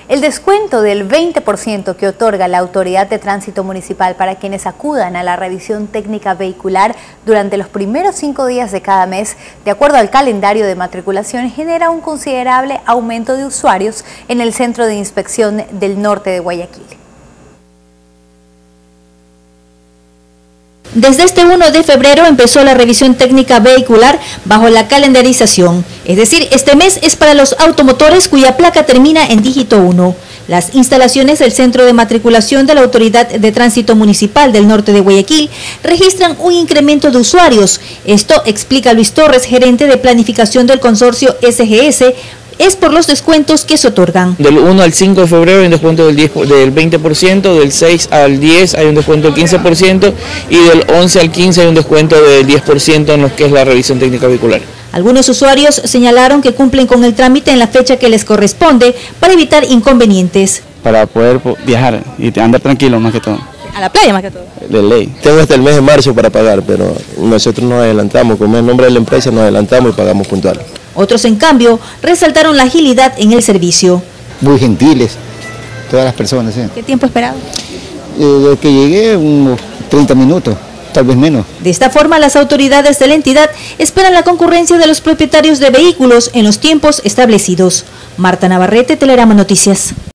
El descuento del 20% que otorga la Autoridad de Tránsito Municipal para quienes acudan a la revisión técnica vehicular durante los primeros 5 días de cada mes, de acuerdo al calendario de matriculación, genera un considerable aumento de usuarios en el Centro de Inspección del Norte de Guayaquil. Desde este 1 de febrero empezó la revisión técnica vehicular bajo la calendarización, es decir, este mes es para los automotores cuya placa termina en dígito 1. Las instalaciones del Centro de Matriculación de la Autoridad de Tránsito Municipal del Norte de Guayaquil registran un incremento de usuarios. Esto explica Luis Torres, gerente de planificación del consorcio SGS, es por los descuentos que se otorgan. Del 1 al 5 de febrero hay un descuento del 20%, del 6 al 10 hay un descuento del 15% y del 11 al 15 hay un descuento del 10% en lo que es la revisión técnica vehicular. Algunos usuarios señalaron que cumplen con el trámite en la fecha que les corresponde para evitar inconvenientes. Para poder viajar y andar tranquilo más que todo. A la playa más que todo. De ley. Tengo hasta el mes de marzo para pagar, pero nosotros nos adelantamos, con el nombre de la empresa nos adelantamos y pagamos puntual. Otros, en cambio, resaltaron la agilidad en el servicio. Muy gentiles, todas las personas. ¿Qué tiempo esperado? Desde que llegué, unos 30 minutos, tal vez menos. De esta forma, las autoridades de la entidad esperan la concurrencia de los propietarios de vehículos en los tiempos establecidos. Marta Navarrete, Telerama Noticias.